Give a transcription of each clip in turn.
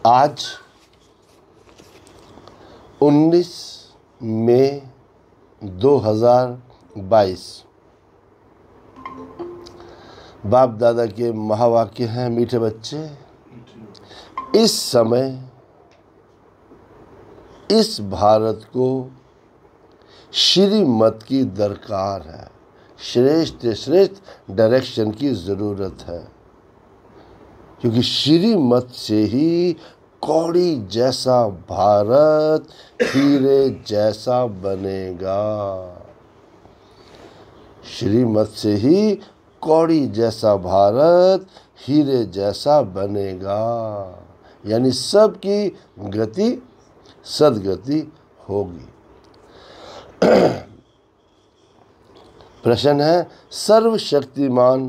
आज 19 मई 2022 बाप दादा के महावाक्य हैं। मीठे बच्चे, इस समय इस भारत को श्रीमत की दरकार है। श्रेष्ठ श्रेष्ठ डायरेक्शन की ज़रूरत है, क्योंकि श्रीमत से ही कौड़ी जैसा भारत हीरे जैसा बनेगा। श्रीमत से ही कौड़ी जैसा भारत हीरे जैसा बनेगा, यानी सबकी गति सदगति होगी। प्रश्न है, सर्वशक्तिमान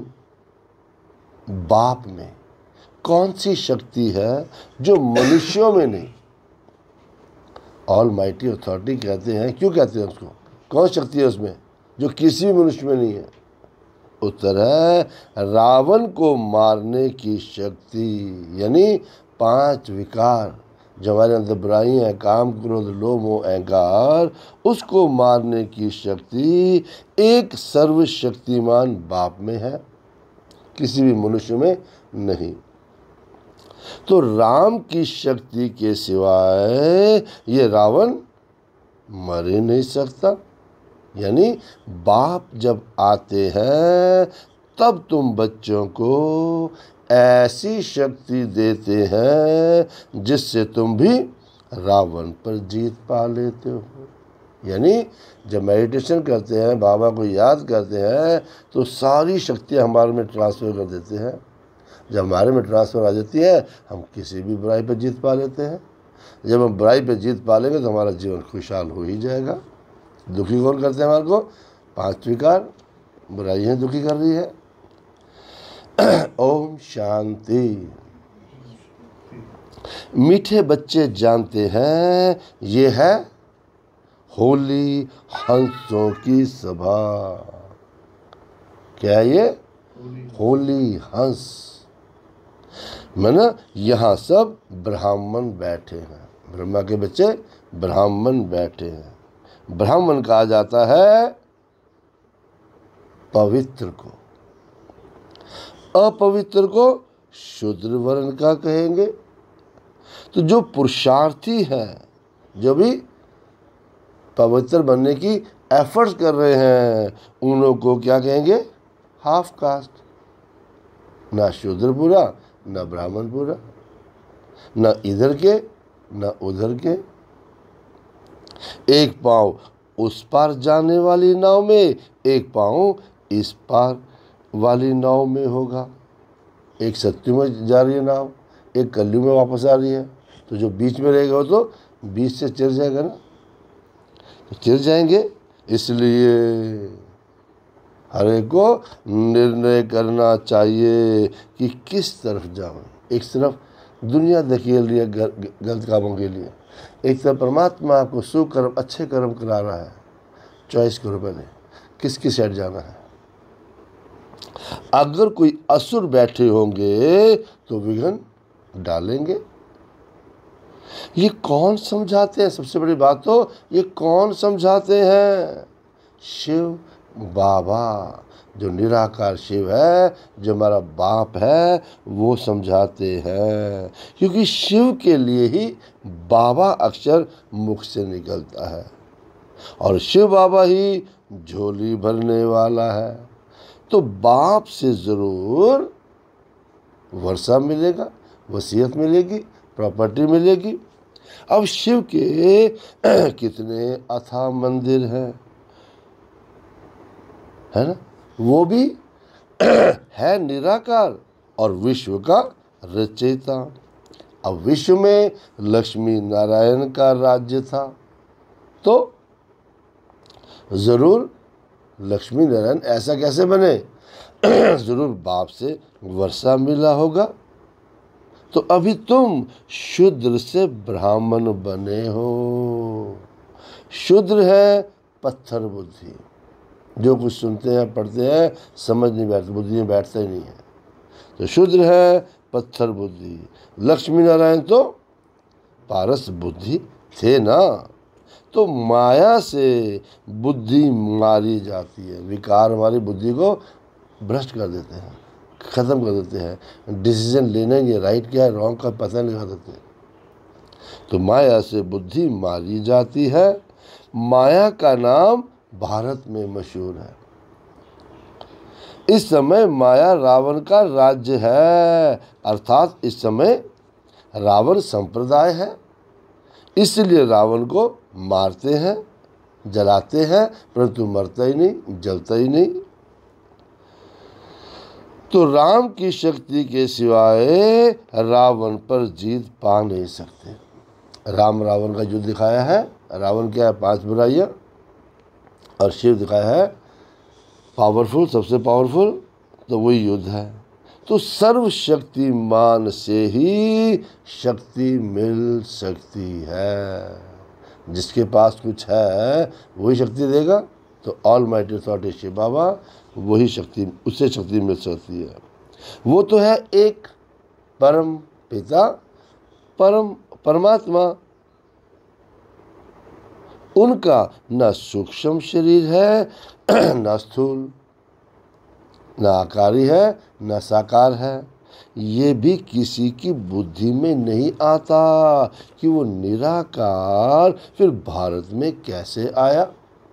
बाप में कौन सी शक्ति है जो मनुष्यों में नहीं? ऑल माइटी अथॉरिटी कहते हैं। क्यों कहते हैं उसको? कौन शक्ति है उसमें जो किसी भी मनुष्य में नहीं है? उत्तर है, रावण को मारने की शक्ति, यानी 5 विकार जो हमारे अंदर बुराई है, काम क्रोध लोभ मोह अहंकार, उसको मारने की शक्ति एक सर्वशक्तिमान बाप में है, किसी भी मनुष्य में नहीं। तो राम की शक्ति के सिवाय ये रावण मर ही नहीं सकता। यानी बाप जब आते हैं तब तुम बच्चों को ऐसी शक्ति देते हैं जिससे तुम भी रावण पर जीत पा लेते हो। यानी जब मेडिटेशन करते हैं, बाबा को याद करते हैं, तो सारी शक्तियाँ हमारे में ट्रांसफ़र कर देते हैं। जब हमारे में ट्रांसफ़र आ जाती है, हम किसी भी बुराई पर जीत पा लेते हैं। जब हम बुराई पर जीत पा लेंगे तो हमारा जीवन खुशहाल हो ही जाएगा। दुखी कौन करते हैं हमारे को? 5 विकार, बुराइयाँ दुखी कर रही है। ओम शांति। मीठे बच्चे जानते हैं, ये है होली हंसों की सभा। क्या है ये? होली हंस। माना यहाँ सब ब्राह्मण बैठे हैं, ब्रह्मा के बच्चे ब्राह्मण बैठे हैं। ब्राह्मण कहा जाता है पवित्र को, अपवित्र को शूद्र वर्ण का कहेंगे। तो जो पुरुषार्थी हैं, जो भी पवित्र बनने की एफर्ट्स कर रहे हैं, उन लोगों को क्या कहेंगे? Half caste. ना शूद्र पूरा, ना ब्राह्मण पूरा, ना इधर के ना उधर के। एक पाँव उस पार जाने वाली नाव में, एक पाँव इस पार वाली नाव में होगा। एक सत्यु में जा रही है नाव, एक कलयुग में वापस आ रही है। तो जो बीच में रहेगा वो तो बीच से चिर जाएगा ना, तो चिर जाएंगे। इसलिए हर एक को निर्णय करना चाहिए कि किस तरफ जाऊँ। एक तरफ दुनिया धकेल रही है गलत कामों के लिए, एक तरफ परमात्मा आपको सुकर्म अच्छे कर्म करा रहा है। चॉइस करो पहले, किसकी साइड जाना है। अगर कोई असुर बैठे होंगे तो विघ्न डालेंगे। ये कौन समझाते हैं? सबसे बड़ी बात तो ये कौन समझाते हैं? शिव बाबा, जो निराकार शिव है, जो हमारा बाप है, वो समझाते हैं। क्योंकि शिव के लिए ही बाबा अक्षर मुख से निकलता है, और शिव बाबा ही झोली भरने वाला है। तो बाप से ज़रूर वर्षा मिलेगा, वसीयत मिलेगी, प्रॉपर्टी मिलेगी। अब शिव के कितने अथाह मंदिर हैं, है ना? वो भी है निराकार और विश्व का रचयिता। अब विश्व में लक्ष्मी नारायण का राज्य था, तो ज़रूर लक्ष्मी नारायण ऐसा कैसे बने? ज़रूर बाप से वर्षा मिला होगा। तो अभी तुम शूद्र से ब्राह्मण बने हो। शूद्र है पत्थर बुद्धि, जो कुछ सुनते हैं पढ़ते हैं समझ नहीं बैठते, बुद्धि में बैठता ही नहीं है। तो शूद्र है पत्थर बुद्धि। लक्ष्मी नारायण तो पारस बुद्धि थे ना। तो माया से बुद्धि मारी जाती है। विकार हमारी बुद्धि को भ्रष्ट कर देते हैं, ख़त्म कर देते हैं। डिसीजन लेना, ये राइट क्या है रॉन्ग का पता नहीं लगा देते। तो माया से बुद्धि मारी जाती है। माया का नाम भारत में मशहूर है। इस समय माया रावण का राज्य है, अर्थात इस समय रावण संप्रदाय है। इसलिए रावण को मारते हैं, जलाते हैं, परंतु मरता ही नहीं, जलता ही नहीं। तो राम की शक्ति के सिवाय रावण पर जीत पा नहीं सकते। राम रावण का युद्ध दिखाया है। रावण क्या है? 5 बुराइयां। और शिव दिखाया है पावरफुल, सबसे पावरफुल। तो वही युद्ध है। तो सर्वशक्तिमान से ही शक्ति मिल सकती है। जिसके पास कुछ है वही शक्ति देगा। तो almighty authority Shiv Baba, वही शक्ति, उससे शक्ति मिल सकती है। वो तो है एक परम पिता, परमात्मा। उनका न सूक्ष्म शरीर है, न स्थूल, न आकारी है, न साकार है। ये भी किसी की बुद्धि में नहीं आता कि वो निराकार फिर भारत में कैसे आया।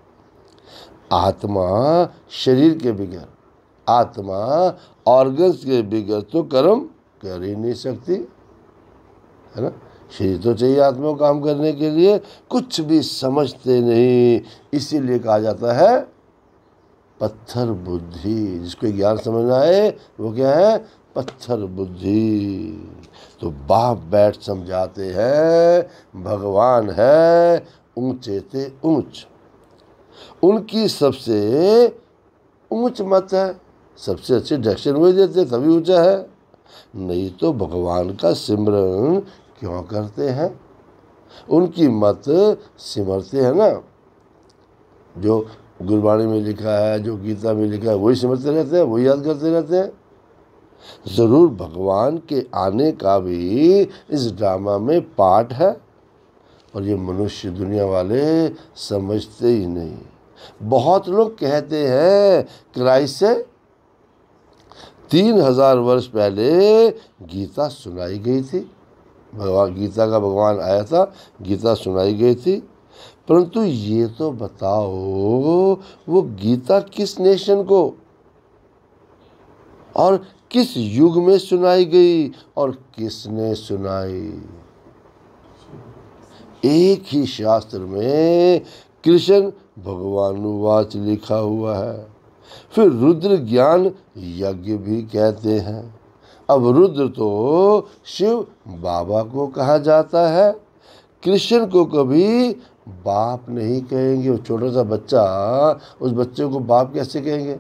आत्मा शरीर के बगैर, आत्मा ऑर्गन्स के बगैर तो कर्म कर ही नहीं सकती, है ना। शरीर तो चाहिए आत्मा को काम करने के लिए। कुछ भी समझते नहीं, इसीलिए कहा जाता है पत्थर बुद्धि। जिसको ज्ञान समझना है वो क्या है? पत्थर बुद्धि। तो बाप बैठ समझाते हैं भगवान है ऊंचे ते ऊंच। उनकी सबसे ऊंच मत है, सबसे अच्छी डायरेक्शन वही देते, तभी ऊंचा है। नहीं तो भगवान का सिमरन क्यों करते हैं? उनकी मत सिमरते हैं ना। जो गुरबाणी में लिखा है, जो गीता में लिखा है, वही सिमरते रहते हैं, वही याद करते रहते हैं। जरूर भगवान के आने का भी इस ड्रामा में पार्ट है, और ये मनुष्य दुनिया वाले समझते ही नहीं। बहुत लोग कहते हैं क्राइस्ट से 3000 वर्ष पहले गीता सुनाई गई थी। भगवान गीता का भगवान आया था, गीता सुनाई गई थी। परंतु ये तो बताओ वो गीता किस नेशन को और किस युग में सुनाई गई और किसने सुनाई? एक ही शास्त्र में कृष्ण भगवानुवाच लिखा हुआ है। फिर रुद्र ज्ञान यज्ञ भी कहते हैं। अब रुद्र तो शिव बाबा को कहा जाता है। कृष्ण को कभी बाप नहीं कहेंगे। वो छोटा सा बच्चा, उस बच्चे को बाप कैसे कहेंगे?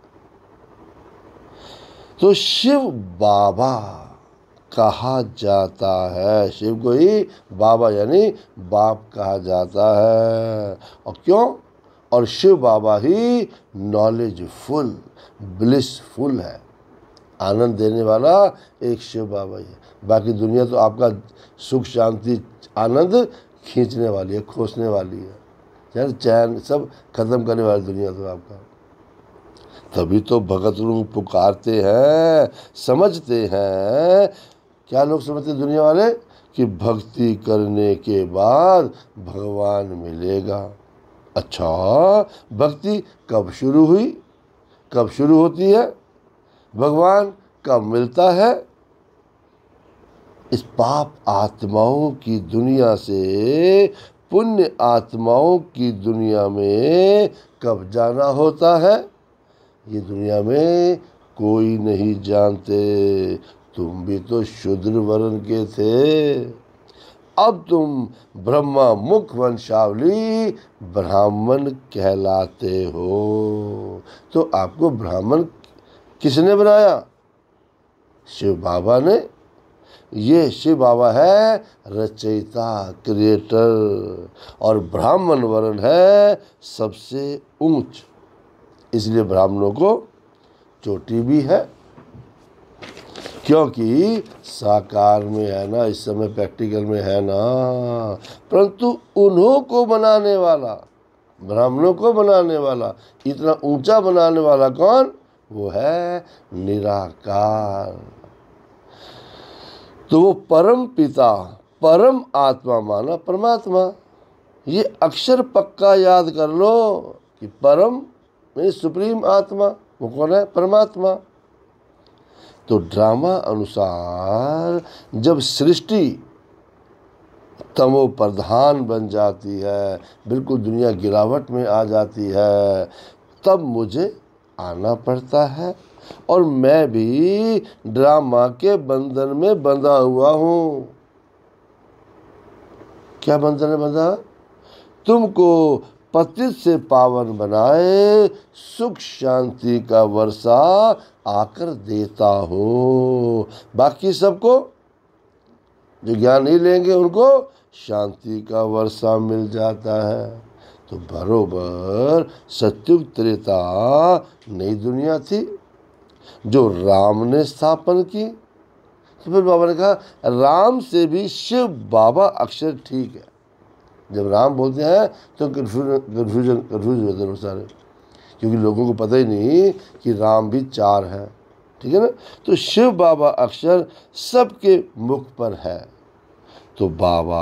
तो शिव बाबा कहा जाता है। शिव को ही बाबा यानी बाप कहा जाता है। और क्यों? और शिव बाबा ही नॉलेजफुल, ब्लिसफुल है। आनंद देने वाला एक शिव बाबा ही है। बाकी दुनिया तो आपका सुख शांति आनंद खींचने वाली है, खोसने वाली है, यार चैन सब खत्म करने वाली दुनिया तो आपका। तभी तो भगत लोग पुकारते हैं, समझते हैं। क्या लोग समझते दुनिया वाले? कि भक्ति करने के बाद भगवान मिलेगा। अच्छा, भक्ति कब शुरू हुई, कब शुरू होती है, भगवान कब मिलता है? इस पाप आत्माओं की दुनिया से पुण्य आत्माओं की दुनिया में कब जाना होता है? ये दुनिया में कोई नहीं जानते। तुम भी तो शूद्र वर्ण के थे, अब तुम ब्रह्मा मुख वंशावली ब्राह्मण कहलाते हो। तो आपको ब्राह्मण किसने बनाया? शिव बाबा ने। ये शिव बाबा है रचयिता, क्रिएटर। और ब्राह्मण वर्ण है सबसे ऊंच, इसलिए ब्राह्मणों को चोटी भी है। क्योंकि साकार में है ना, इस समय प्रैक्टिकल में है ना, परंतु उन्हों को बनाने वाला, ब्राह्मणों को बनाने वाला, इतना ऊंचा बनाने वाला कौन? वो है निराकार। तो वो परम पिता, परम आत्मा माना परमात्मा। ये अक्षर पक्का याद कर लो कि परम यानी सुप्रीम आत्मा, वो कौन है? परमात्मा। तो ड्रामा अनुसार जब सृष्टि तमो प्रधान बन जाती है, बिल्कुल दुनिया गिरावट में आ जाती है, तब मुझे आना पड़ता है और मैं भी ड्रामा के बंधन में बंधा हुआ हूँ। क्या बंधन है बंधा? तुमको पतित से पावन बनाए, सुख शांति का वर्षा आकर देता हो। बाकी सबको जो ज्ञान नहीं लेंगे उनको शांति का वर्षा मिल जाता है। तो बरोबर सत्युग त्रेता नई दुनिया थी जो राम ने स्थापन की। तो फिर बाबा ने कहा राम से भी शिव बाबा अक्षर ठीक है। जब राम बोलते हैं तो कन्फ्यूज होते हैं सारे, क्योंकि लोगों को पता ही नहीं कि राम भी 4 है, ठीक है ना। तो शिव बाबा अक्षर सबके मुख पर है। तो बाबा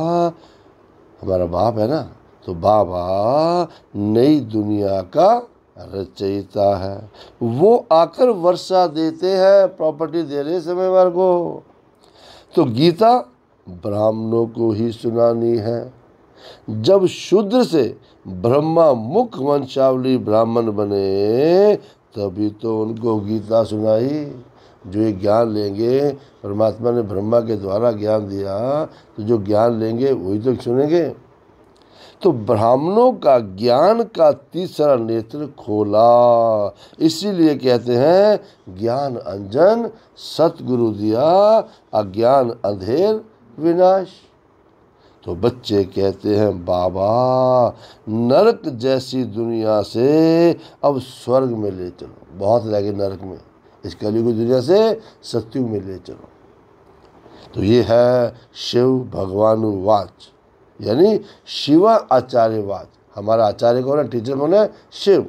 हमारा बाप है ना, तो बाबा नई दुनिया का रचयिता है। वो आकर वर्षा देते हैं, प्रॉपर्टी दे रहे समय वार को। तो गीता ब्राह्मणों को ही सुनानी है। जब शूद्र से ब्रह्मा मुख वंशावली ब्राह्मण बने तभी तो उनको गीता सुनाई। जो ये ज्ञान लेंगे, परमात्मा ने ब्रह्मा के द्वारा ज्ञान दिया, तो जो ज्ञान लेंगे वही तो सुनेंगे। तो ब्राह्मणों का ज्ञान का तीसरा नेत्र खोला, इसीलिए कहते हैं ज्ञान अंजन सतगुरु दिया, अज्ञान अंधेर विनाश। तो बच्चे कहते हैं बाबा नरक जैसी दुनिया से अब स्वर्ग में ले चलो, बहुत रह गए नरक में, इस कलयुग की दुनिया से सत्युग में ले चलो। तो ये है शिव भगवानुवाच, यानी शिवा आचार्यवाच। हमारा आचार्य कौन है? टीचर कौन है? शिव।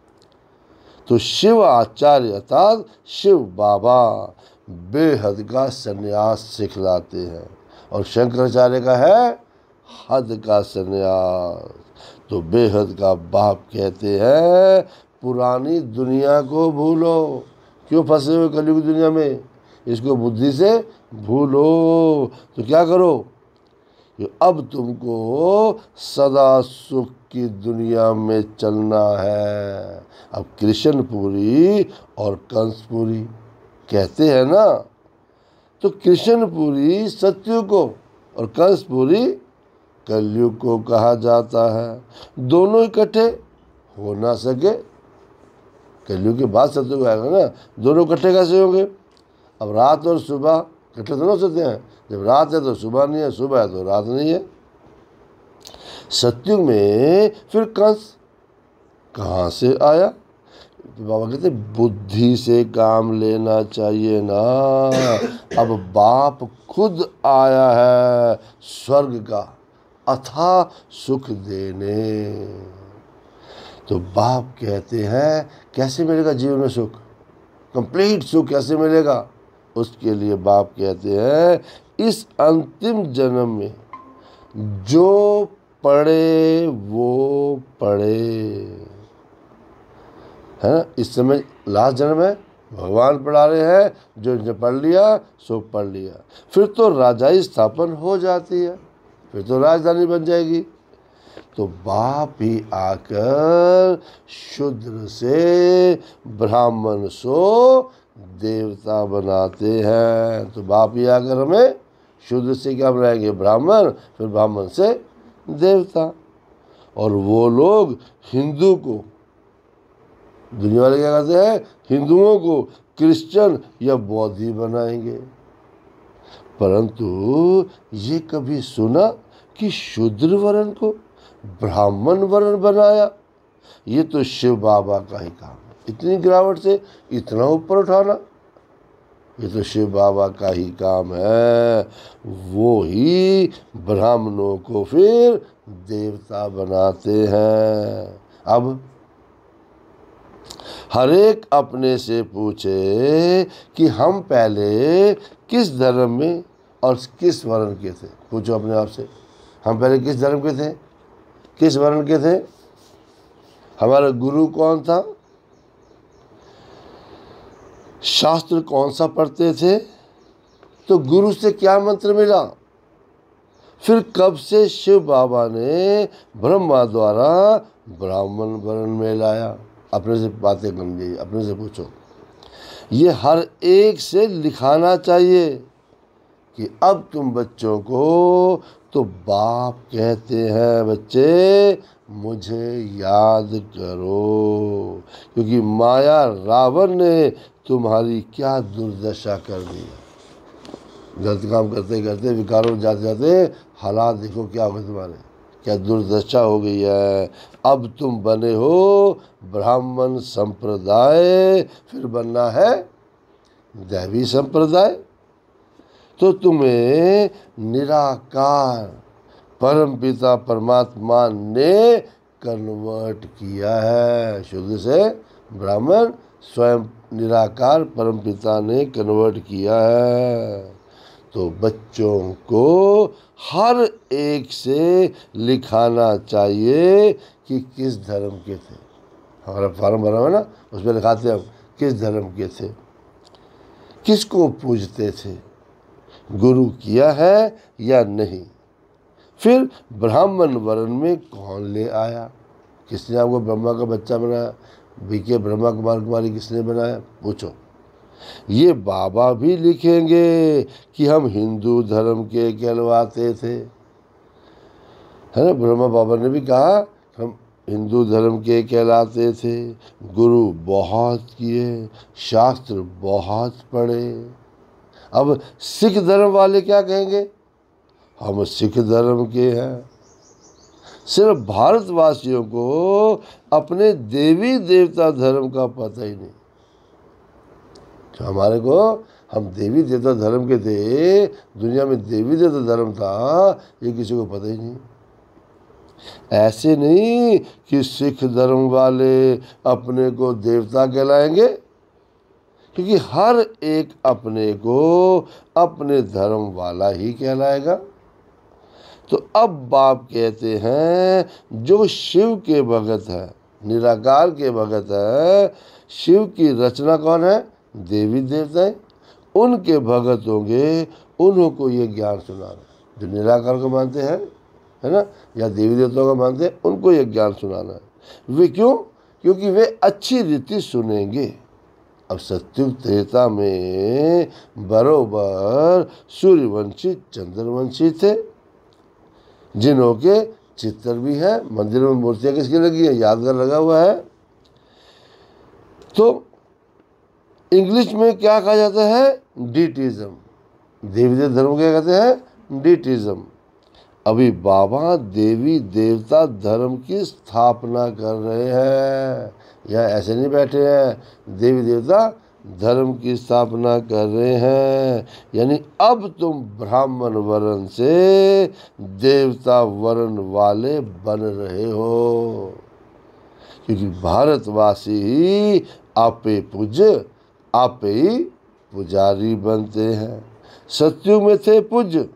तो शिव आचार्य अर्थात शिव बाबा बेहद का संन्यास सिखलाते हैं, और शंकराचार्य का है हद का संन्यास। तो बेहद का बाप कहते हैं पुरानी दुनिया को भूलो। क्यों फंसे हुए कलयुग दुनिया में? इसको बुद्धि से भूलो। तो क्या करो? अब तुमको सदा सुख की दुनिया में चलना है। अब कृष्णपुरी और कंसपुरी कहते हैं ना, तो कृष्णपुरी सत्युग को और कंसपुरी कलयुग को कहा जाता है। दोनों इकट्ठे हो ना सके, कलयुग के बाद सत्युग आएगा ना, दोनों इकट्ठे कैसे होंगे? अब रात और सुबह इकट्ठे तो हो सकते हैं। जब रात है तो सुबह नहीं है, सुबह है तो रात नहीं है। सत्युग में फिर कंस कहाँ से आया? तो बाबा कहते बुद्धि से काम लेना चाहिए ना। अब बाप खुद आया है स्वर्ग का अथाह सुख देने। तो बाप कहते हैं कैसे मिलेगा जीवन में सुख, कंप्लीट सुख कैसे मिलेगा? उसके लिए बाप कहते हैं इस अंतिम जन्म में जो पढ़े वो पढ़े, है ना। इस समय लास्ट जन्म है, भगवान पढ़ा रहे हैं, जो इनने पढ़ लिया सो पढ़ लिया। फिर तो राजाई स्थापन हो जाती है, फिर तो राजधानी बन जाएगी। तो बाप ही आकर शूद्र से ब्राह्मण सो देवता बनाते हैं। तो बाप ही आकर हमें शूद्र से क्या बनाएंगे? ब्राह्मण, फिर ब्राह्मण से देवता। और वो लोग हिंदू को, दुनिया वाले क्या करते हैं? हिंदुओं को क्रिश्चियन या बौद्धी बनाएंगे। परंतु ये कभी सुना कि शूद्र वर्ण को ब्राह्मण वर्ण बनाया? ये तो शिव बाबा का ही काम है। इतनी गिरावट से इतना ऊपर उठाना, ये तो शिव बाबा का ही काम है। वो ही ब्राह्मणों को फिर देवता बनाते हैं। अब हर एक अपने से पूछे कि हम पहले किस धर्म में और किस वर्ण के थे। पूछो अपने आप से, हम पहले किस धर्म के थे, किस वर्ण के थे, हमारा गुरु कौन था, शास्त्र कौन सा पढ़ते थे, तो गुरु से क्या मंत्र मिला, फिर कब से शिव बाबा ने ब्रह्मा द्वारा ब्राह्मण वर्ण में लाया। अपने से बातें समझिए, अपने से पूछो। ये हर एक से लिखाना चाहिए कि अब तुम बच्चों को तो बाप कहते हैं, बच्चे मुझे याद करो, क्योंकि माया रावण ने तुम्हारी क्या दुर्दशा कर दी। गलत काम करते करते, विकारों में जाते जाते हालात देखो क्या हो गए तुम्हारे, क्या दुर्दशा हो गई है। अब तुम बने हो ब्राह्मण संप्रदाय, फिर बनना है दैवी संप्रदाय। तो तुम्हें निराकार परमपिता परमात्मा ने कन्वर्ट किया है। शुद्ध से ब्राह्मण स्वयं निराकार परमपिता ने कन्वर्ट किया है। तो बच्चों को हर एक से लिखाना चाहिए कि किस धर्म के थे। हमारा फॉर्म भरा हुआ ना, उसमें लिखाते हम किस धर्म के थे, किसको पूजते थे, गुरु किया है या नहीं, फिर ब्राह्मण वर्ण में कौन ले आया, किसने आपको ब्रह्मा का बच्चा बनाया, बीके ब्रह्मा कुमार कुमारी किसने बनाया, पूछो। ये बाबा भी लिखेंगे कि हम हिंदू धर्म के कहलवाते थे, है ना। ब्रह्मा बाबा ने भी कहा हम हिंदू धर्म के कहलाते थे, गुरु बहुत किए, शास्त्र बहुत पढ़े। अब सिख धर्म वाले क्या कहेंगे, हम सिख धर्म के हैं। सिर्फ भारतवासियों को अपने देवी देवता धर्म का पता ही नहीं। तो हमारे को हम देवी देवता धर्म के थे, दुनिया में देवी देवता धर्म था, ये किसी को पता ही नहीं। ऐसे नहीं कि सिख धर्म वाले अपने को देवता कहलाएंगे, क्योंकि हर एक अपने को अपने धर्म वाला ही कहलाएगा। तो अब बाप कहते हैं जो शिव के भगत है, निराकार के भगत है, शिव की रचना कौन है, देवी देवता है, उनके भगत होंगे, उन्हों को ये ज्ञान सुनाना। जो निराकार को मानते हैं, है ना, या देवी देवताओं को मानते हैं, उनको ये ज्ञान सुनाना है। वे क्यों, क्योंकि वे अच्छी रीति सुनेंगे। अब सत्युग त्रेता में बरोबर सूर्यवंशी चंद्रवंशी थे, जिन्हों के चित्र भी है, मंदिर में मूर्तियां किसकी लगी है, यादगार लगा हुआ है। तो इंग्लिश में क्या कहा जाता है, डीटिज्म, देवी देव धर्म क्या कहते हैं, डीटिज्म। अभी बाबा देवी देवता धर्म की स्थापना कर रहे हैं, या ऐसे नहीं बैठे हैं, देवी देवता धर्म की स्थापना कर रहे हैं। यानी अब तुम ब्राह्मण वर्ण से देवता वर्ण वाले बन रहे हो, क्योंकि भारतवासी ही आपे पूज्य, आपे ही पुजारी बनते हैं। सतयुग में थे पूज्य,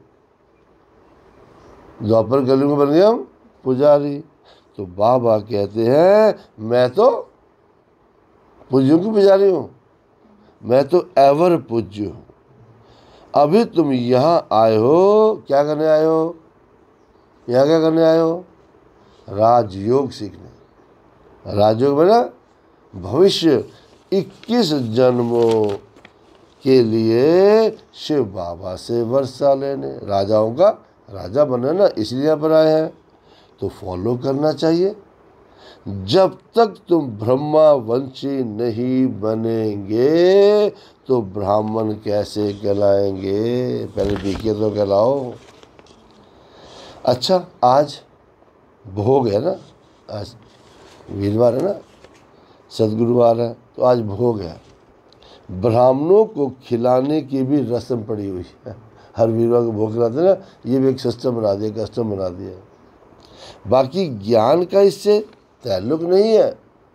द्वापर कलयुग में बन गए हम पुजारी। तो बाबा कहते हैं मैं तो पूज्यों की पुजारी हूँ, मैं तो एवर पूज्य हूँ। अभी तुम यहाँ आए हो, क्या करने आए हो, यहाँ क्या करने आए हो, राजयोग सीखने। राजयोग में ना भविष्य 21 जन्मों के लिए शिव बाबा से वर्षा लेने, राजाओं का राजा बनना ना, इसलिए यहाँ पर आए हैं। तो फॉलो करना चाहिए। जब तक तुम ब्रह्मा वंशी नहीं बनेंगे तो ब्राह्मण कैसे कहलाएंगे, पहले बीके तो कहलाओ। अच्छा, आज भोग है ना, आज वीरवार है ना, सदगुरुवार है, तो आज भोग है। ब्राह्मणों को खिलाने की भी रस्म पड़ी हुई है। हर वीरवार को भोग खिलाते ना, ये भी एक सिस्टम बना दिया, कस्टम बना दिया। बाकी ज्ञान का इससे ताल्लुक नहीं है।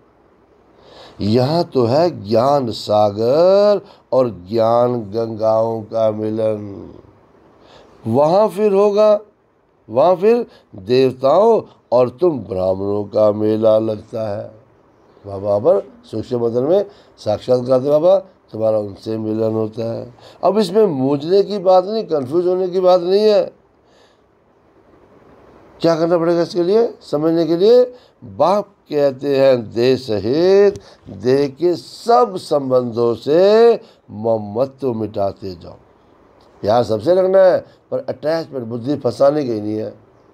यहाँ तो है ज्ञान सागर और ज्ञान गंगाओं का मिलन। वहाँ फिर होगा, वहाँ फिर देवताओं और तुम ब्राह्मणों का मेला लगता है। बाबा पर सूक्ष्म बदन में साक्षात्कार थे बाबा, तुम्हारा उनसे मिलन होता है। अब इसमें मूझने की बात नहीं, कंफ्यूज होने की बात नहीं है। क्या करना पड़ेगा इसके लिए, समझने के लिए? बाप कहते हैं देह सहित देह के सब संबंधों से ममत्व मिटाते जाओ। प्यार सबसे रखना है, पर अटैचमेंट बुद्धि फंसाने की नहीं है।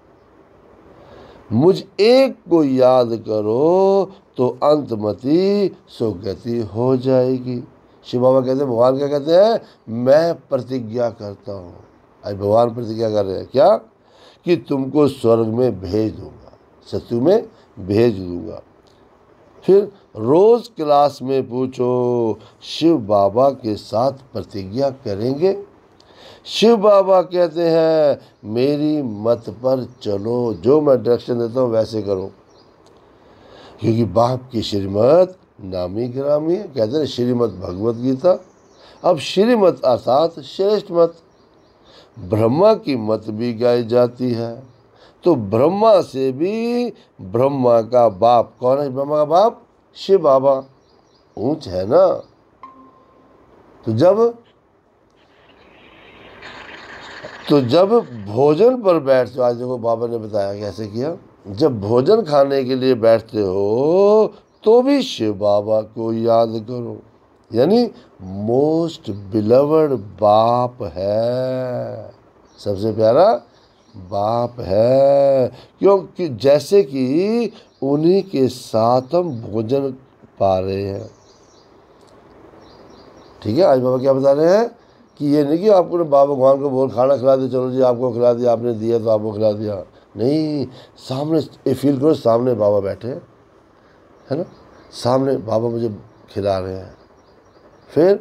मुझ एक को याद करो तो अंतमति सुगति हो जाएगी। शिव बाबा कहते हैं, भगवान क्या कहते हैं? मैं प्रतिज्ञा करता हूँ। आज भगवान प्रतिज्ञा कर रहे हैं क्या? कि तुमको स्वर्ग में भेज दूंगा, सत्यु में भेज दूंगा। फिर रोज क्लास में पूछो, शिव बाबा के साथ प्रतिज्ञा करेंगे? शिव बाबा कहते हैं मेरी मत पर चलो, जो मैं डायरेक्शन देता हूँ वैसे करो, क्योंकि बाप की श्रीमत नामी गिरामी है। कहते हैं श्रीमत भगवत गीता। अब श्रीमत अर्थात श्रेष्ठ मत, ब्रह्मा की मत भी गाई जाती है। तो ब्रह्मा से भी ब्रह्मा का बाप कौन है? ब्रह्मा का बाप शिव बाबा, ऊंच है ना। तो जब भोजन पर बैठते हो, आज देखो बाबा ने बताया कैसे किया, जब भोजन खाने के लिए बैठते हो तो भी शिव बाबा को याद करो। यानी मोस्ट बिलवड बाप है, सबसे प्यारा बाप है। क्योंकि जैसे कि उन्हीं के साथ हम भोजन पा रहे हैं। ठीक है, आज बाबा क्या बता रहे हैं कि ये नहीं कि आपको ने बाबा भगवान को बोल खाना खिला दिया, चलो जी आपको खिला दिया, आपने दिया तो आपको खिला दिया। नहीं, सामने फील करो, सामने बाबा बैठे हैं, है ना, सामने बाबा मुझे खिला रहे हैं, फिर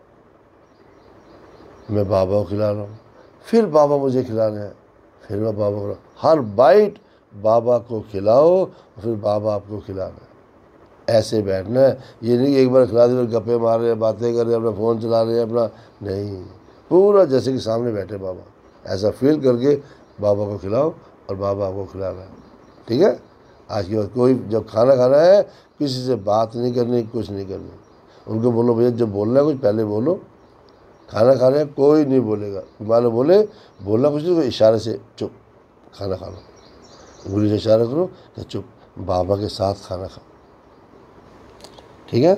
मैं बाबा को खिला रहा हूँ, फिर बाबा मुझे खिला रहे हैं, फिर मैं बाबा को, हर बाइट बाबा को खिलाओ, फिर बाबा आपको खिला रहे हैं। ऐसे बैठना है। ये नहीं एक बार खिला दिया गप्पे मार रहे हैं, बातें कर रहे हैं, अपना फ़ोन चला रहे हैं अपना, नहीं, पूरा जैसे कि सामने बैठे बाबा, ऐसा फील करके बाबा को खिलाओ और बाबा आपको खिला रहा है। ठीक है, आज के बाद कोई जब खाना खाना है किसी से बात नहीं करनी, कुछ नहीं करनी। उनको बोलो भैया जब बोलना है कुछ पहले बोलो, खाना खा रहे हैं कोई नहीं बोलेगा, मान लो बोले बोलना कुछ नहीं, इशारे से चुप खाना खा लो, उंगली से इशारा करो तो चुप, बाबा के साथ खाना खाओ। ठीक है,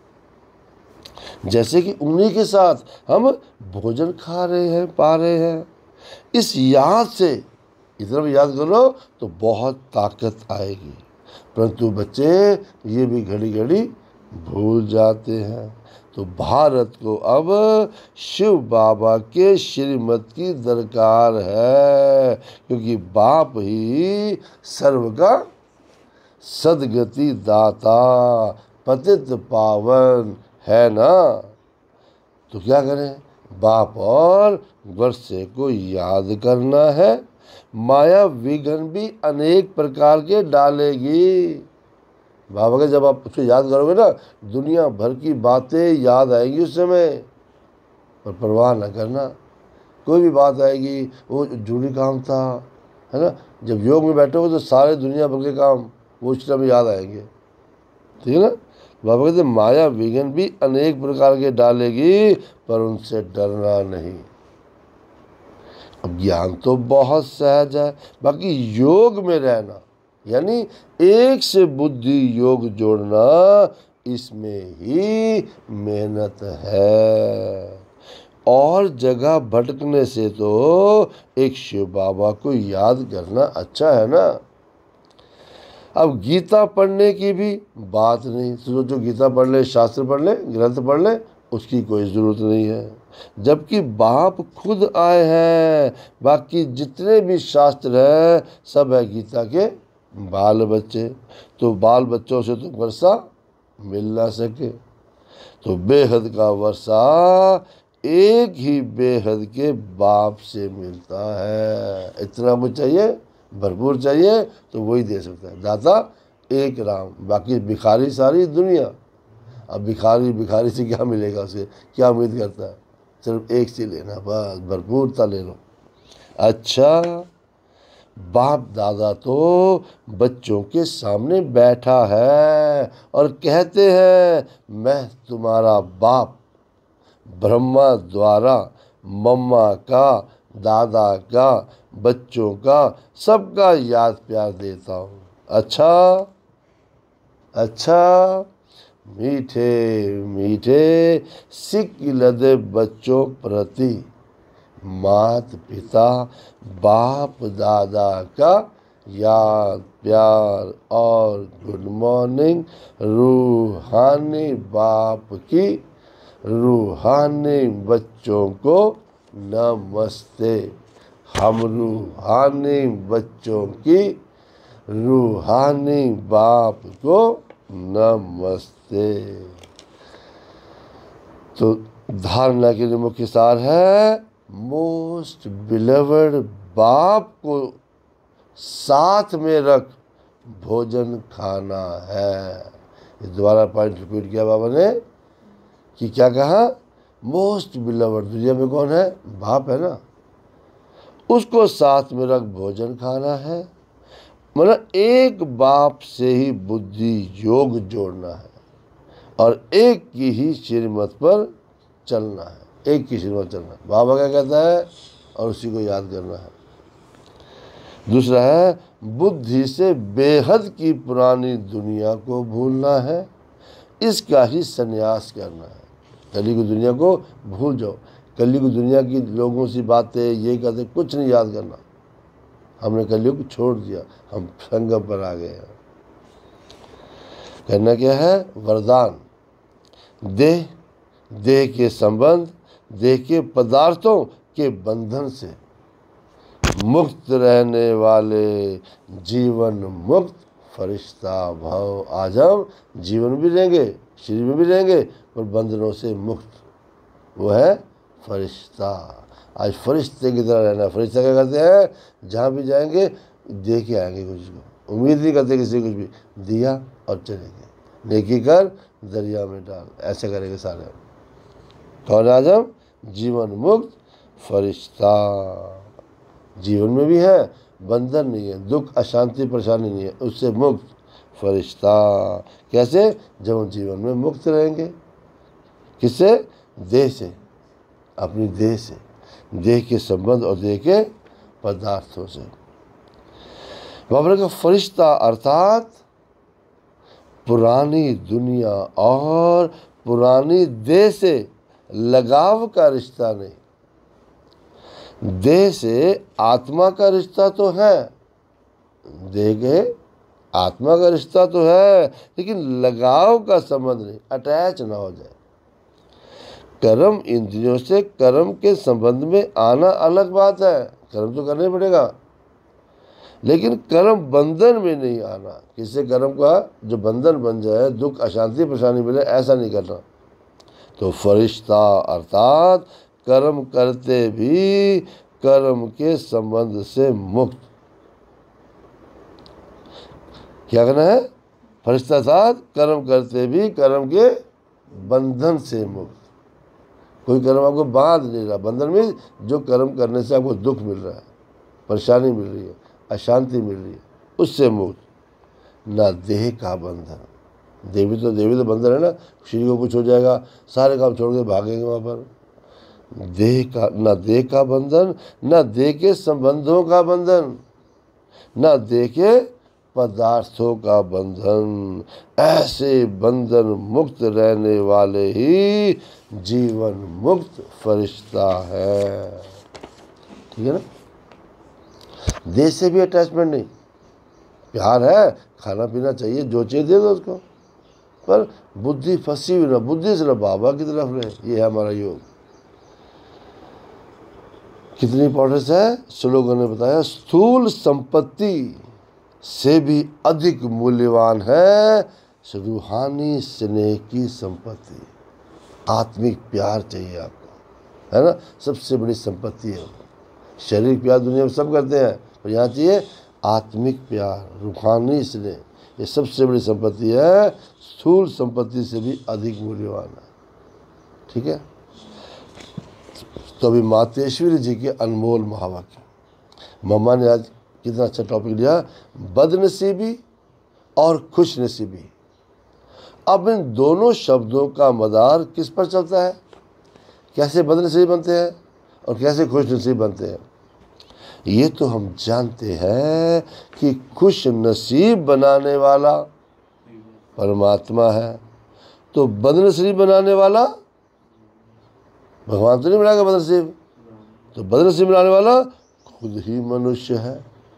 जैसे कि उन्हीं के साथ हम भोजन खा रहे हैं, पा रहे हैं। इस याद से इतना भी याद करो तो बहुत ताकत आएगी। परंतु बच्चे ये भी घड़ी घड़ी भूल जाते हैं। तो भारत को अब शिव बाबा के श्रीमत की दरकार है, क्योंकि बाप ही सर्व का सदगति दाता पतित पावन है ना। तो क्या करें, बाप और वर्षे को याद करना है। माया विघ्न भी अनेक प्रकार के डालेगी। बाबा के जब आप उसको याद करोगे ना, दुनिया भर की बातें याद आएगी उस समय, पर परवाह न करना। कोई भी बात आएगी, वो जरूरी काम था, है ना। जब योग में बैठोगे तो सारे दुनिया भर के काम वो उस समय याद आएंगे। ठीक है ना। बाबा कहते माया विघ्न भी अनेक प्रकार के डालेगी, पर उनसे डरना नहीं। अब ज्ञान तो बहुत सहज है, बाकी योग में रहना, यानी एक से बुद्धि योग जोड़ना, इसमें ही मेहनत है। और जगह भटकने से तो एक शिव बाबा को याद करना अच्छा है ना। अब गीता पढ़ने की भी बात नहीं, तो जो गीता पढ़ ले, शास्त्र पढ़ ले, ग्रंथ पढ़ ले, उसकी कोई ज़रूरत नहीं है। जबकि बाप खुद आए हैं, बाकी जितने भी शास्त्र हैं सब है गीता के बाल बच्चे। तो बाल बच्चों से तो वर्षा मिल ना सके, तो बेहद का वर्षा एक ही बेहद के बाप से मिलता है। इतना मुझे चाहिए, भरपूर चाहिए तो वही दे सकता है। दाता एक राम, बाकी भिखारी सारी दुनिया। अब भिखारी से क्या मिलेगा, उसे क्या उम्मीद करता है? सिर्फ एक से लेना, बस भरपूरता ले लो। अच्छा, बाप दादा तो बच्चों के सामने बैठा है और कहते हैं मैं तुम्हारा बाप ब्रह्मा द्वारा मम्मा का, दादा का, बच्चों का, सबका याद प्यार देता हूँ। अच्छा, मीठे मीठे सिक्किलद बच्चों प्रति मात पिता बाप दादा का याद प्यार और गुड मॉर्निंग रूहानी बाप की रूहानी बच्चों को नमस्ते। हम रूहानी बच्चों की रूहानी बाप को नमस्ते। तो धारणा के लिए मुख्य सार है मोस्ट बिलवर्ड बाप को साथ में रख भोजन खाना है। दोबारा पॉइंट रिपीट किया बाबा ने कि क्या कहा, मोस्ट बिलवर्ड दुनिया में कौन है? बाप है ना, उसको साथ में रख भोजन खाना है। मतलब एक बाप से ही बुद्धि योग जोड़ना है और एक की ही श्रीमत पर चलना है, एक की श्रीमत चलना है। बाबा क्या कहता है और उसी को याद करना है। दूसरा है बुद्धि से बेहद की पुरानी दुनिया को भूलना है, इसका ही संन्यास करना है। कलयुग दुनिया को भूल जाओ, कलयुग दुनिया की लोगों से बातें ये कहते कुछ नहीं याद करना। हमने कलयुग छोड़ दिया, हम संगम पर आ गए हैं। करना क्या है? वरदान देह के संबंध, देह के पदार्थों के बंधन से मुक्त रहने वाले जीवन मुक्त फरिश्ता भव। आज हम जीवन भी रहेंगे, शरीर में भी रहेंगे, पर बंधनों से मुक्त, वो है फरिश्ता। आज फरिश्ते की तरह रहना। फरिश्ता क्या करते हैं? जहाँ भी जाएंगे दे के आएंगे, कुछ को उम्मीद नहीं करते किसी कुछ भी, दिया और चले गए। नेकी कर दरिया में डाल, ऐसे करेंगे सारे। कौन? आज हम जीवन मुक्त फरिश्ता। जीवन में भी है, बंधन नहीं है, दुख अशांति परेशानी नहीं है, उससे मुक्त फरिश्ता। कैसे? जब हम जीवन में मुक्त रहेंगे। किससे? देह से, अपनी देह से, देह के संबंध और देह के पदार्थों से। बाबा का फरिश्ता अर्थात पुरानी दुनिया और पुरानी देह से लगाव का रिश्ता नहीं। देह से आत्मा का रिश्ता तो है, देह के आत्मा का रिश्ता तो है, लेकिन लगाव का संबंध नहीं, अटैच ना हो जाए। कर्म इंद्रियों से कर्म के संबंध में आना अलग बात है, कर्म तो करना ही पड़ेगा, लेकिन कर्म बंधन में नहीं आना। किससे कर्म का जो बंधन बन जाए, दुख अशांति परेशानी मिले, ऐसा नहीं करना। तो फरिश्ता अर्थात कर्म करते भी कर्म के संबंध से मुक्त। क्या करना है? फरिश्ता अर्थात कर्म करते भी कर्म के बंधन से मुक्त। कोई कर्म आपको बांध नहीं रहा। बंधन में जो कर्म करने से आपको दुख मिल रहा है, परेशानी मिल रही है, अशांति मिल रही है, उससे मुक्त। ना देह का बंधन, देवी तो बंधन है ना, शरीर को कुछ हो जाएगा, सारे काम छोड़ के भागेंगे वहाँ पर। देह का, ना देह का बंधन, ना देह के संबंधों का बंधन, ना देह के पदार्थों का बंधन। ऐसे बंधन मुक्त रहने वाले ही जीवन मुक्त फरिश्ता है। ठीक है ना? देह से भी अटैचमेंट नहीं, प्यार है, खाना पीना चाहिए, जो चाहिए दे दो उसको, पर बुद्धि फंसी हुई ना, बुद्धि से ना बाबा की तरफ रहे। ये है हमारा योग। कितनी इंपॉर्टेंस है? श्लोकों ने बताया स्थूल संपत्ति से भी अधिक मूल्यवान है रूहानी स्नेह की संपत्ति। आत्मिक प्यार चाहिए आपको, है ना, सबसे बड़ी संपत्ति है। शारीरिक प्यार दुनिया में सब करते हैं, पर यहाँ चाहिए आत्मिक प्यार, रूहानी स्नेह, ये सबसे बड़ी संपत्ति है, स्थूल संपत्ति से भी अधिक मूल्यवान है। ठीक है, तो अभी मातेश्वरी जी के अनमोल महावाक्य, मम्मा ने आज कितना अच्छा टॉपिक लिया, बदनसीबी और खुशनसीबी। अब इन दोनों शब्दों का मदार किस पर चलता है? कैसे बदनसीब बनते हैं और कैसे खुशनसीब बनते हैं? ये तो हम जानते हैं कि खुश नसीब बनाने वाला परमात्मा है, तो बदनसीब बनाने वाला भगवान तो नहीं बनाएगा बदनसीब, तो बदनसीब बनाने वाला खुद ही मनुष्य है।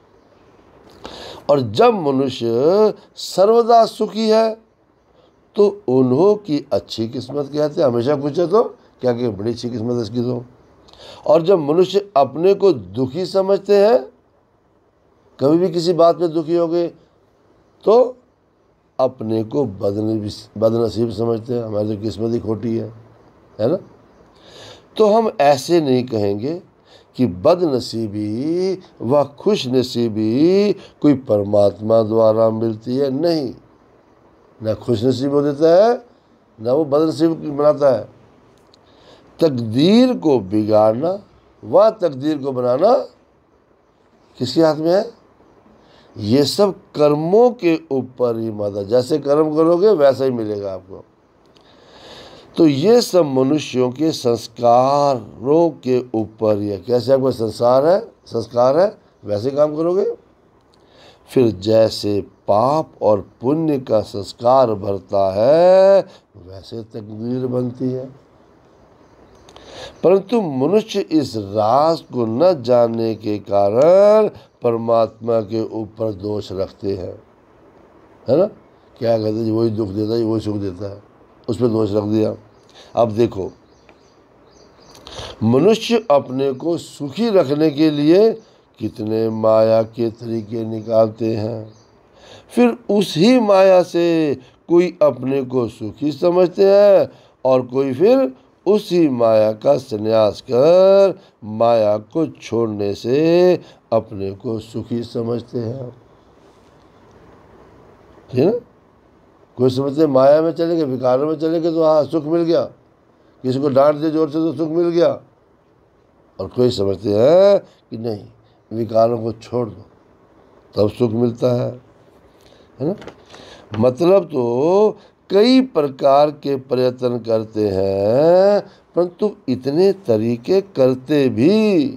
और जब मनुष्य सर्वदा सुखी है तो उन्हों की अच्छी किस्मत कहते हैं, हमेशा कुछ है तो क्या कि बड़ी अच्छी किस्मत है इसकी तो। और जब मनुष्य अपने को दुखी समझते हैं, कभी भी किसी बात में दुखी हो गए तो अपने को बदनसीब समझते हैं, हमारी तो किस्मत ही खोटी है ना। तो हम ऐसे नहीं कहेंगे कि बदनसीबी व खुशनसीबी कोई परमात्मा द्वारा मिलती है, नहीं, ना खुशनसीब हो देता है ना वो बदनसीब बनाता है। तकदीर को बिगाड़ना व तकदीर को बनाना किसके हाथ में है? ये सब कर्मों के ऊपर ही मदद, जैसे कर्म करोगे वैसा ही मिलेगा आपको। तो ये सब मनुष्यों के संस्कारों के ऊपर ही है, कैसे आपका संस्कार है वैसे काम करोगे। फिर जैसे पाप और पुण्य का संस्कार भरता है वैसे तकदीर बनती है। परंतु मनुष्य इस राज को न जानने के कारण परमात्मा के ऊपर दोष रखते हैं, है ना। क्या कहते हैं, वही दुख देता है, वही सुख देता है, उस पर दोष रख दिया। अब देखो, मनुष्य अपने को सुखी रखने के लिए कितने माया के तरीके निकालते हैं, फिर उसी माया से कोई अपने को सुखी समझते हैं और कोई फिर उसी माया का संन्यास कर माया को छोड़ने से अपने को सुखी समझते हैं। ठीक है ना। कोई समझते माया में चले गए, विकारों में चले गए तो हाँ सुख मिल गया, किसी को डांट दे जोर से तो सुख मिल गया। और कोई समझते हैं कि नहीं, विकारों को छोड़ दो तब सुख मिलता है ना। मतलब तो कई प्रकार के प्रयत्न करते हैं, परंतु इतने तरीके करते भी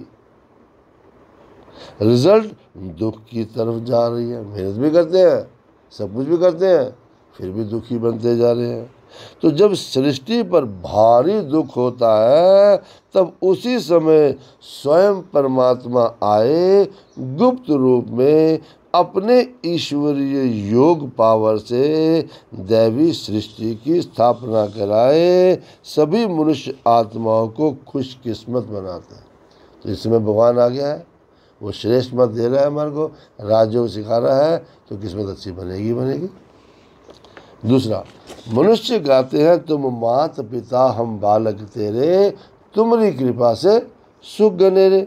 रिजल्ट दुख की तरफ जा रही है। मेहनत भी करते हैं, सब कुछ भी करते हैं, फिर भी दुखी बनते जा रहे हैं। तो जब सृष्टि पर भारी दुख होता है तब उसी समय स्वयं परमात्मा आए, गुप्त रूप में अपने ईश्वरीय योग पावर से दैवी सृष्टि की स्थापना कराए, सभी मनुष्य आत्माओं को खुशकिस्मत बनाते हैं। तो इस समय भगवान आ गया है, वो श्रेष्ठ मत दे रहा है हमारे को, राजयोग सिखा रहा है, तो किस्मत अच्छी बनेगी। दूसरा, मनुष्य गाते हैं, तुम मात पिता हम बालक तेरे, तुम्हारी कृपा से सुख गनेरे।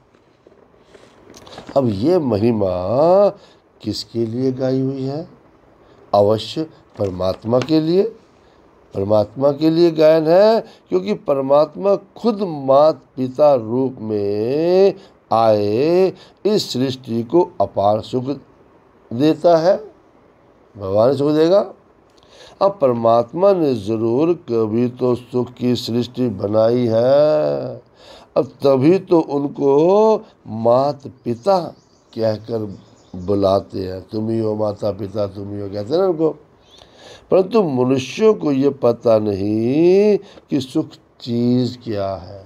अब ये महिमा किसके लिए गाई हुई है? अवश्य परमात्मा के लिए। परमात्मा के लिए गायन है, क्योंकि परमात्मा खुद मात पिता रूप में आए इस सृष्टि को अपार सुख देता है। भगवान सुख देगा। अब परमात्मा ने जरूर कभी तो सुख की सृष्टि बनाई है, अब तभी तो उनको मात पिता कहकर बुलाते हैं, तुम ही हो माता पिता, तुम ही हो, कहते हैं ना उनको। परंतु मनुष्यों को ये पता नहीं कि सुख चीज क्या है।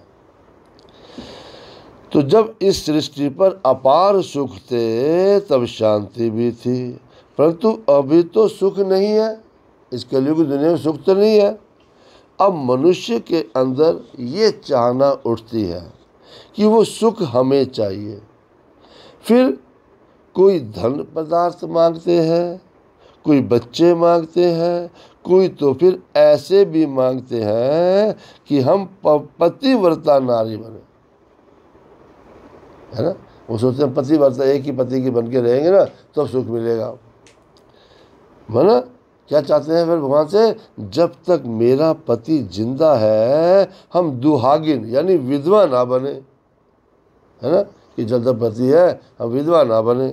तो जब इस सृष्टि पर अपार सुख थे तब शांति भी थी, परंतु अभी तो सुख नहीं है, इस कलयुग की दुनिया में सुख तो नहीं है। अब मनुष्य के अंदर ये चाहना उठती है कि वो सुख हमें चाहिए। फिर कोई धन पदार्थ मांगते हैं, कोई बच्चे मांगते हैं, कोई तो फिर ऐसे भी मांगते हैं कि हम पतिव्रता नारी बने, है ना। वो सोचते हैं पतिव्रता, एक ही पति की बन के रहेंगे ना तो सुख मिलेगा। माना क्या चाहते हैं फिर भगवान से, जब तक मेरा पति जिंदा है हम दुहागिन यानी विधवा ना बने, है ना, कि जब तक पति है हम विधवा ना बने।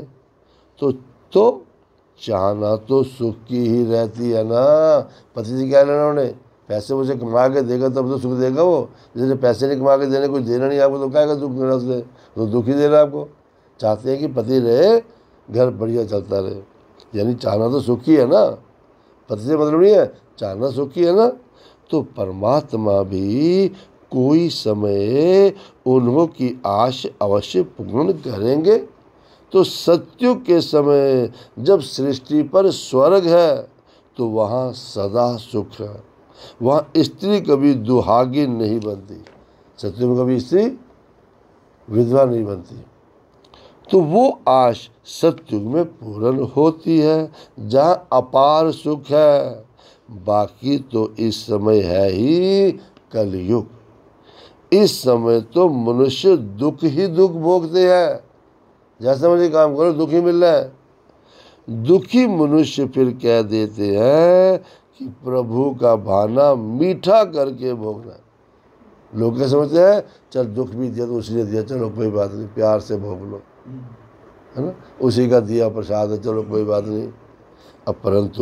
तो चाहना तो सुख की ही रहती है ना। पति से क्या लेना उन्हें, पैसे मुझे कमा के देगा तब तो सुख देगा वो। जैसे पैसे नहीं कमा के देने, कुछ देना नहीं आपको तो क्या दुख देना उसने, तो दुख ही दे रहा है आपको। चाहते हैं कि पति रहे, घर बढ़िया चलता रहे, यानी चाहना तो सुख ही है ना। पति से मतलब नहीं है, चाहना सुख ही है ना। तो परमात्मा भी कोई समय उन्हों की आश अवश्य पूर्ण करेंगे। तो सत्युग के समय जब सृष्टि पर स्वर्ग है तो वहाँ सदा सुख है, वहाँ स्त्री कभी दुहागिन नहीं बनती, सत्युग में कभी स्त्री विधवा नहीं बनती। तो वो आश सत्युग में पूर्ण होती है जहाँ अपार सुख है। बाकी तो इस समय है ही कलयुग, इस समय तो मनुष्य दुख ही दुख भोगते हैं। जैसा मुझे काम करो दुख ही मिल रहा है। दुखी मनुष्य फिर कह देते हैं कि प्रभु का भाना मीठा करके भोगना। लोग क्या समझते हैं, चल दुख भी दिया तो उसने दिया, चलो कोई बात नहीं, प्यार से भोग लो, है ना, उसी का दिया प्रसाद है, चलो कोई बात नहीं। अब परंतु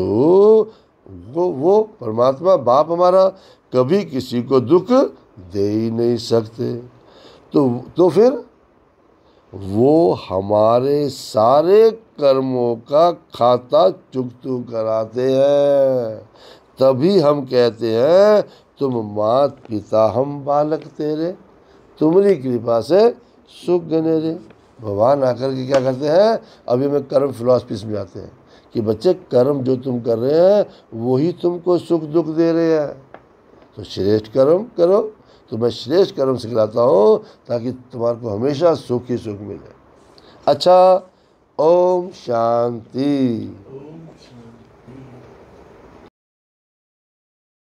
वो परमात्मा बाप हमारा कभी किसी को दुख दे ही नहीं सकते। तो फिर वो हमारे सारे कर्मों का खाता चुकतू कराते हैं। तभी हम कहते हैं तुम मात पिता हम बालक तेरे, तुम्हारी कृपा से सुख गने रे। भगवान आकर के क्या करते हैं, अभी में कर्म फिलॉसफी में आते हैं कि बच्चे कर्म जो तुम कर रहे हैं वही तुमको सुख दुख दे रहे हैं, तो श्रेष्ठ कर्म करो। तो मैं श्रेष्ठ कर्म सिखलाता हूँ ताकि तुम्हारे को हमेशा सुख ही सुख मिले। अच्छा, ओम शांति।